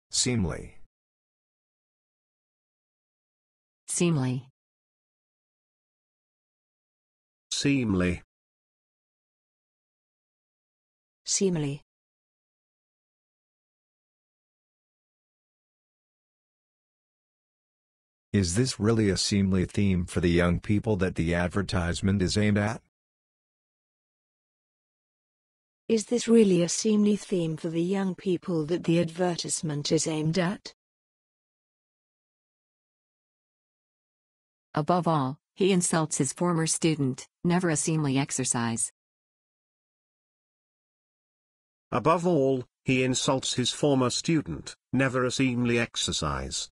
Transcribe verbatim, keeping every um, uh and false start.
Seemly. Seemly. Seemly. SEEMLY. Is this really a seemly theme for the young people that the advertisement is aimed at? Is this really a seemly theme for the young people that the advertisement is aimed at? Above all, he insults his former student, never a seemly exercise. Above all, he insults his former student, never a seemly exercise.